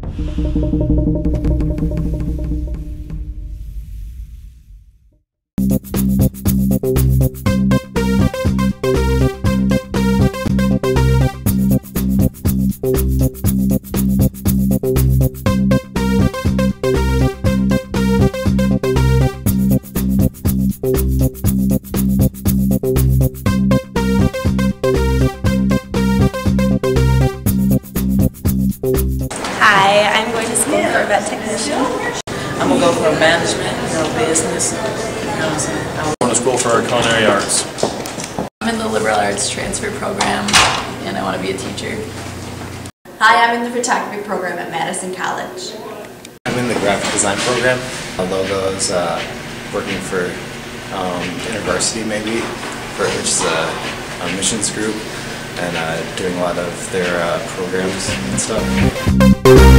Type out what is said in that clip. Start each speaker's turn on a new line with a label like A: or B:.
A: Hi, I'm going to school for a vet technician.
B: I'm going to go for management, business.
C: I'm going to school for culinary arts.
D: I'm in the liberal arts transfer program and I want to be a teacher.
E: Hi, I'm in the photography program at Madison College.
F: I'm in the graphic design program. Logos, working for InterVarsity maybe, which is a missions group, and doing a lot of their programs and stuff.